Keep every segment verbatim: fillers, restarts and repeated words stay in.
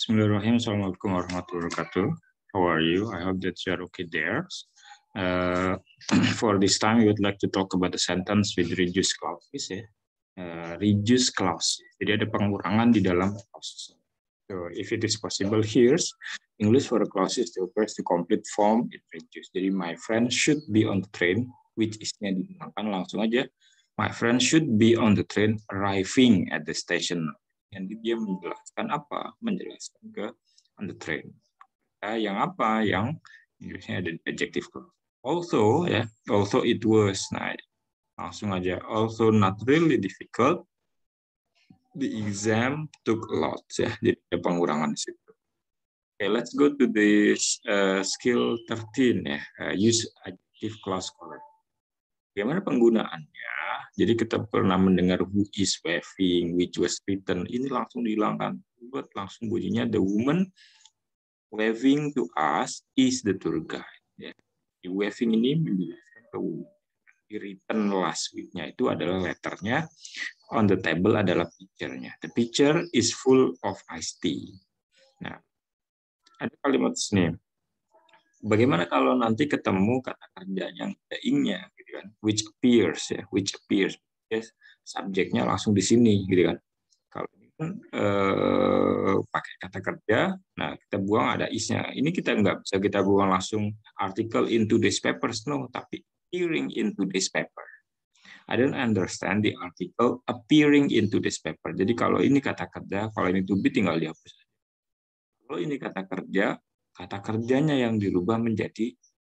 Bismillahirrahmanirrahim. Assalamualaikum warahmatullahi wabarakatuh. How are you? I hope that you are okay there. Uh, for this time, we would like to talk about the sentence with reduced clauses. Ya. Uh, reduced clause. Jadi ada pengurangan di dalam clause. So, if it is possible, here's English for the clauses to press the complete form it reduced. Jadi my friend should be on the train, which is-nya dihilangkan langsung aja. My friend should be on the train arriving at the station. Nanti dia menjelaskan apa? Menjelaskan ke on the train. Nah, yang apa? Yang Inggrisnya ada adjective clause. Also, ya, also it was. Nah, langsung aja. Also not really difficult. The exam took a lot. Ya, jadi ada pengurangan di situ. Okay, let's go to this uh, skill thirteen ya. Uh, use adjective clause correct. Bagaimana penggunaannya? Jadi kita pernah mendengar who is waving, which was written. Ini langsung dihilangkan. Buat langsung bunyinya the woman waving to us is the tour guide. Ya. Di waving ini menjelaskan ke woman. Di written last week-nya itu adalah letternya. On the table adalah picture-nya. The picture is full of iced tea. Nah, ada kalimat sini. Bagaimana kalau nanti ketemu kata kerja yang ada ing-nya, gitu kan? Which appears ya, which appears, yes, subjeknya langsung di sini, gitu kan? Kalau ini kan eh, pakai kata kerja, nah kita buang ada is-nya. Ini kita nggak bisa kita buang langsung article into this papers, no, tapi appearing into this paper. I don't understand the article appearing into this paper. Jadi kalau ini kata kerja, kalau ini to be tinggal dihapus. Kalau ini kata kerja, kata kerjanya yang dirubah menjadi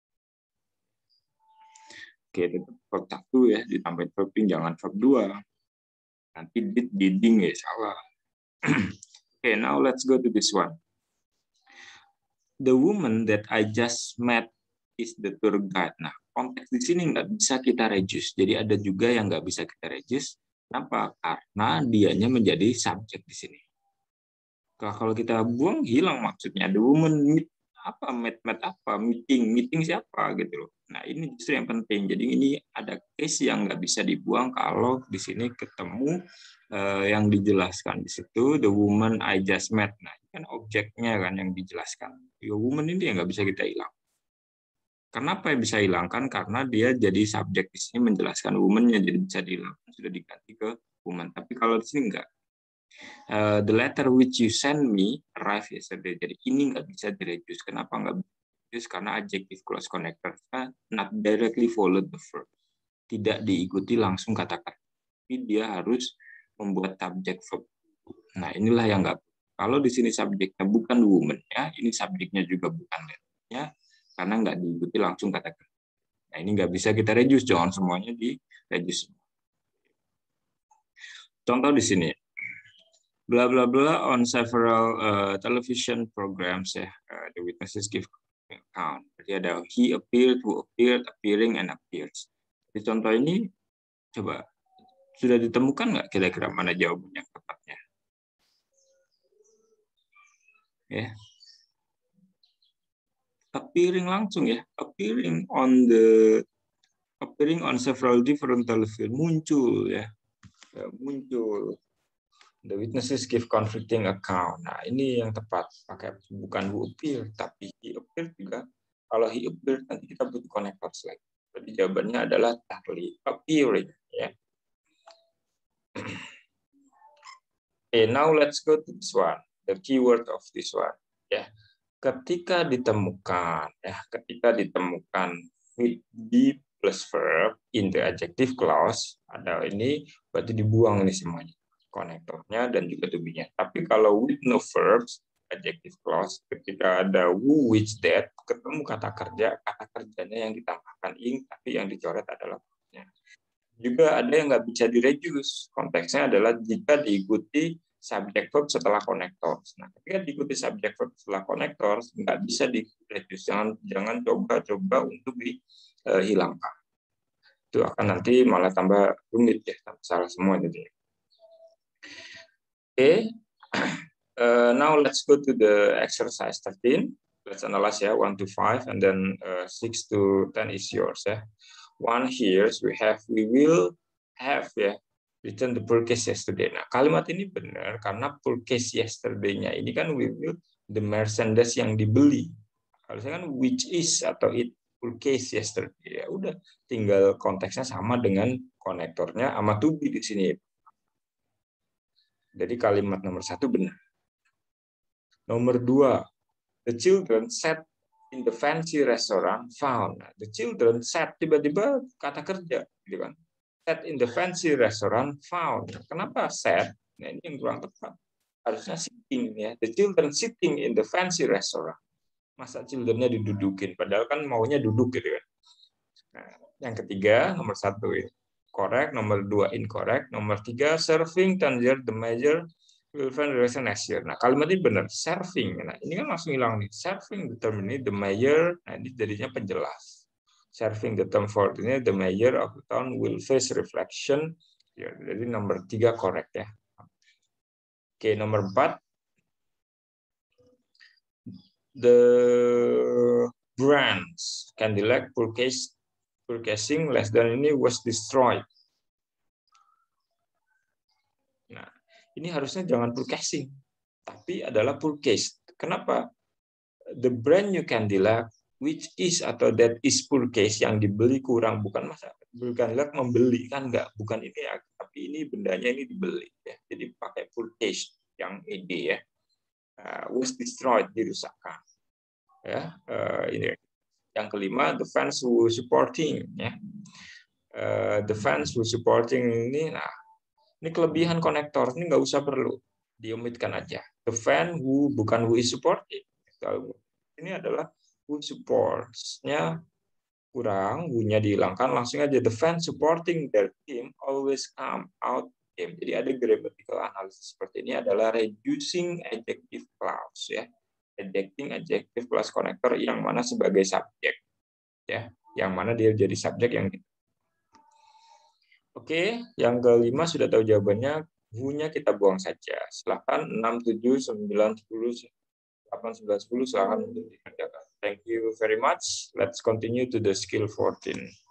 oke, tetap verb satu ya, ditambahin verb ing, jangan verb dua. Nanti did, diding ya salah. Oke, now let's go to this one. The woman that I just met is the tour guide. Nah, konteks di sini nggak bisa kita reduce. Jadi ada juga yang nggak bisa kita reduce. Kenapa? Karena dianya menjadi subjek di sini. Kalau kita buang, hilang maksudnya. The woman meet apa, met met apa, meeting, meeting siapa gitu loh. Nah ini justru yang penting. Jadi ini ada case yang nggak bisa dibuang kalau di sini ketemu eh, yang dijelaskan di situ. The woman I just met. Nah ini kan objeknya kan yang dijelaskan. The woman ini yang nggak bisa kita hilang. Kenapa yang bisa hilangkan? Karena dia jadi subjek di sini menjelaskan woman-nya, jadi bisa dihilangkan, sudah diganti ke woman. Tapi kalau di sini enggak. Uh, the letter which you send me arrived yesterday. Jadi ini nggak bisa direduce. Kenapa nggak bisa direduce? Karena adjective clause connector not directly follow the verb. Tidak diikuti langsung kata-kata. Tapi dia harus membuat subject verb. Nah inilah yang nggak. Kalau di sini subjeknya bukan woman-nya, ini subjeknya juga bukan letternya, karena nggak diikuti langsung kata-kata. Nah ini nggak bisa kita reduce. Jangan semuanya di reduce. Contoh di sini. Blah blah blah on several uh, television programs ya, uh, the witnesses give account. Jadi ada he appeared, who appeared, appearing, and appears. Di contoh ini coba sudah ditemukan nggak kira-kira mana jawabannya tepatnya? Ya, appearing langsung ya, appearing on the appearing on several different television, muncul ya, ya muncul. The witnesses give conflicting account. Nah, ini yang tepat. Pakai bukan who appear, tapi he appeared juga. Kalau he appeared, nanti kita butuh connectors lagi. Jadi jawabannya adalah totally appearing. Ya. Okay, now let's go to this one. The keyword of this one. Ya. Ketika ditemukan, ya, ketika ditemukan with be plus verb in the adjective clause, ada ini berarti dibuang nih semuanya. Konektornya dan juga to be-nya. Tapi kalau with no verbs, adjective clause, ketika ada who, which, that, ketemu kata kerja, kata kerjanya yang ditambahkan ing, tapi yang dicoret adalah verbnya. Juga ada yang nggak bisa direduce. Konteksnya adalah jika diikuti subject verb setelah connectors. Nah, ketika diikuti subject verb setelah connectors, nggak bisa direduce. Jangan jangan coba-coba untuk dihilangkan. Itu akan nanti malah tambah rumit ya, salah semua jadi. Okay, uh, now let's go to the exercise thirteen. Let's analyze ya, one to five, and then uh, six to ten is yours ya. One here we have, we will have ya, Return the purchase yesterday. Nah, kalimat ini benar karena purchase yesterday-nya ini kan we will the merchandise yang dibeli. Kalau saya kan which is atau it purchase yesterday, ya udah tinggal konteksnya sama dengan konektornya sama to be di sini. Jadi kalimat nomor satu benar. Nomor dua, the children sat in the fancy restaurant found. Nah, the children sat, tiba-tiba kata kerja, gitu kan? Sat in the fancy restaurant found. Kenapa sat? Nah, ini yang kurang tepat. Harusnya sitting ya. The children sitting in the fancy restaurant. Masa children-nya didudukin? Padahal kan maunya duduk gitu kan. Nah, yang ketiga, nomor satu ya. Correct. Nomor dua incorrect. Nomor tiga, serving tangier the major will find the reason next year. Nah, kalimat ini benar. Serving. Nah, ini kan langsung hilang nih. Serving the term ini the mayor. Nah, ini jadinya penjelas. Serving the term for ini the mayor of the town will face reflection. Ya, jadi nomor tiga correct ya. Oke, nomor empat. The brands Cadillac purchase purchasing less than ini was destroyed. Nah, ini harusnya jangan purchasing, tapi adalah purchase. Kenapa? The brand new Cadillac which is atau that is purchase yang dibeli kurang, bukan masa bukan membeli kan enggak, bukan ini ya, tapi ini bendanya ini dibeli ya. Jadi pakai purchase yang ed ya. Uh, was destroyed, dirusakkan ya. Uh, ini yang kelima, the fans who supporting ya. Uh, the fans who supporting ini, nah ini kelebihan konektor, ini nggak usah perlu diomitkan aja. The fan who bukan who is supporting. Ini adalah who supports-nya kurang, who-nya dihilangkan, langsung aja the fan supporting their team always come out game. Jadi ada grammatical analysis seperti ini adalah reducing adjective clause ya. Adjecting adjective plus konektor yang mana sebagai subjek ya, yang mana dia jadi subjek yang gitu. Oke, yang kelima sudah tahu jawabannya, who-nya kita buang saja. Silakan enam, tujuh, sembilan, sepuluh, delapan, sembilan, sepuluh silakan untuk dikerjakan. Thank you very much. Let's continue to the skill fourteen.